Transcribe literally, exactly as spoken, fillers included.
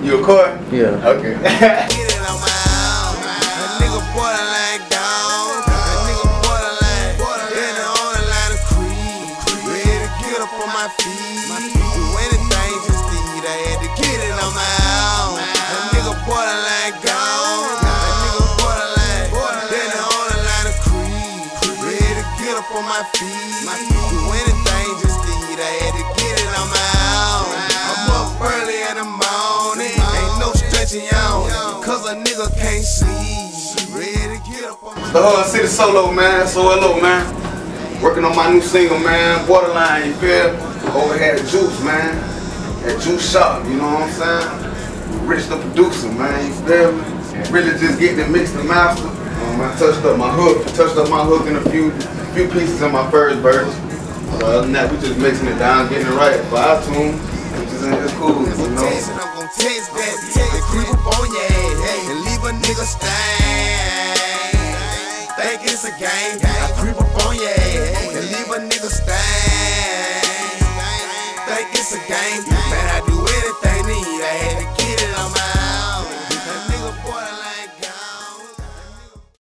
You a court? Yeah. Okay. On my feet, my feet. Do anything just to eat. I had to get it on my own. I'm up early in the morning, ain't no stretching on, cause a nigga can't sleep. Ready to get up on my The whole city solo, man. So hello, man. Working on my new single, man. Borderline, you feel? Over here at Juice, man. At Juice Shop, you know what I'm saying? Rich the producer, man. You feel me? Really just getting it mixed and mastered. Um, I touched up my hook, touched up my hook in a few few pieces in my first verse. So other than that, we just mixing it down, getting it right for iTunes, which is in this cool, you know. I'm gonna taste that and creep up on your ass and leave a nigga stain. Think it's a game, I creep up on your ass and leave a nigga stain. Think it's a game.